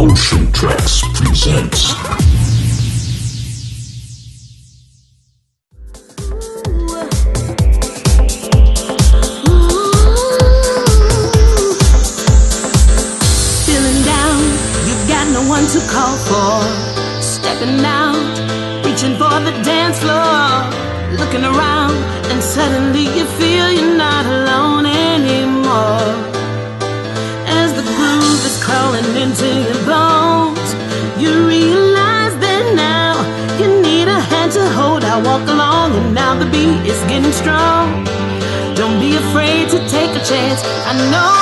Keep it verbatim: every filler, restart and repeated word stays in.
Ocean Tracks presents. Feeling down, you've got no one to call for. Stepping out, reaching for the dance floor. Looking around, and suddenly you feel you're not alone anymore. As the groove is crawling into your bones, you realize that now you need a hand to hold. I walk along, and now the beat is getting strong. Don't be afraid to take a chance. I know